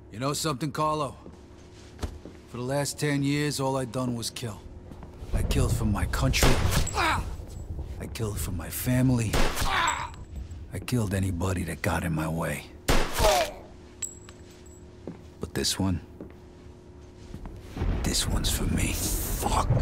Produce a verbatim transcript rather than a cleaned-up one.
You know something, Carlo? For the last ten years, all I done was kill. I killed for my country. I killed for my family. I killed anybody that got in my way. But this one... This one's for me. Fuck.